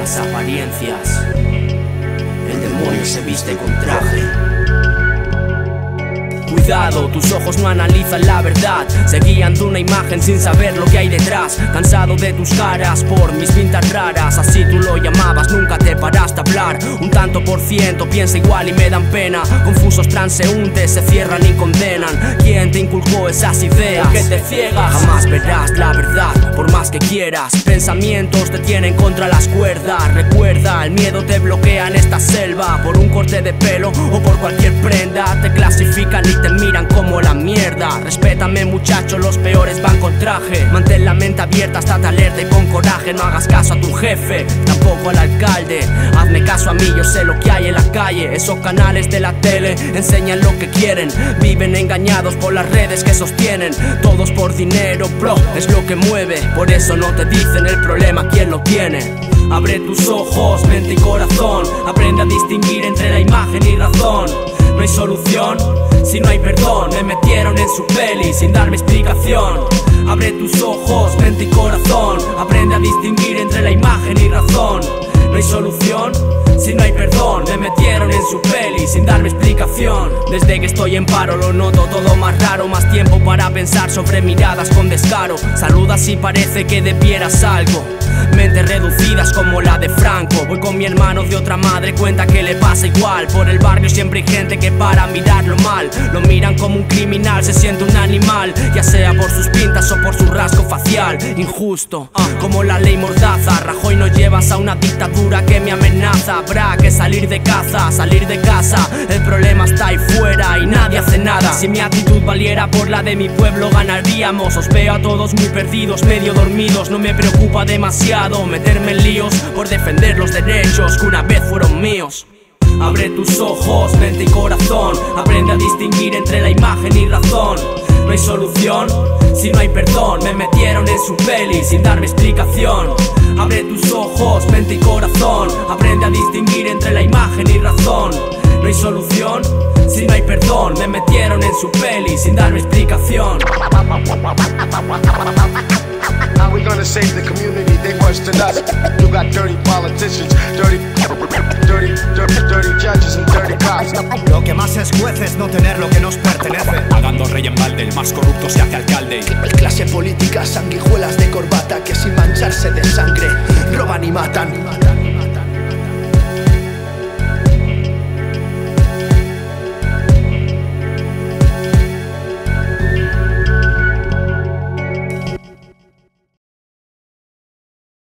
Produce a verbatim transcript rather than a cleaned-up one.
las apariencias. El demonio se viste con traje. Cuidado, tus ojos no analizan la verdad, se guían de una imagen sin saber lo que hay detrás. Cansado de tus caras por mis pintas raras, así tú lo llamabas, nunca te paraste a hablar. Un tanto por ciento piensa igual y me dan pena. Confusos transeúntes se cierran y condenan. ¿Quién te inculcó esas ideas? ¿Por qué te ciegas? Jamás verás la verdad, por más que quieras. Pensamientos te tienen contra las cuerdas. Recuerda, el miedo te bloquea en esta selva. Por un corte de pelo o por cualquier prenda te clasifican y te miran como la mierda. Respétame muchacho, los peores van con traje. Mantén la mente abierta, estate alerta y pon coraje. No hagas caso a tu jefe, tampoco al alcalde. Hazme caso a mí, yo sé lo que hay en la calle. Esos canales de la tele enseñan lo que quieren. Viven engañados por las redes que sostienen. Todos por dinero, bro, es lo que mueve. Por eso no te dicen el problema, quién lo tiene. Abre tus ojos, mente y corazón. Aprende a distinguir entre la imagen y razón. No hay solución si no hay perdón. Me metieron en su peli sin darme explicación. Abre tus ojos, mente y corazón. Aprende a distinguir entre la imagen y razón. No hay solución si no hay perdón. Me metieron en su peli sin darme explicación. Desde que estoy en paro lo noto todo más raro. Más tiempo para pensar sobre miradas con descaro. Saludas y parece que debieras algo. Mentes reducidas como la de Franco. Voy con mi hermano de otra madre, cuenta que le pasa igual. Por el barrio siempre hay gente que para mirarlo mal. Lo miran como un criminal, se siente un animal. Ya sea por sus pintas o por su rasgo facial. Injusto, uh, como la ley mordaza. Rajoy nos llevas a una dictadura que me amenaza. Habrá que salir de caza, salir de casa. El problema está ahí fuera y nadie hace nada. Si mi actitud valiera por la de mi pueblo ganaríamos. Os veo a todos muy perdidos, medio dormidos. No me preocupa demasiado meterme en líos por defender los derechos que una vez fueron míos. Abre tus ojos, mente y corazón. Aprende a distinguir entre la imagen y razón. No hay solución si no hay perdón. Me metieron en su peli sin darme explicación. Abre tus ojos, mente y corazón. Aprende a distinguir entre la imagen y razón. No hay solución si no hay perdón. Me metieron en su peli sin darme explicación. How we gonna save the community? They worse than us. You got dirty politicians, dirty, dirty, dirty, dirty judges and dirty cops. Lo que más escuece es no tener lo que nos pertenece. Pagando rey en balde, el más corrupto se hace alcalde. Clase política, sanguijuelas de corbata que sin mancharse de sangre roban y matan.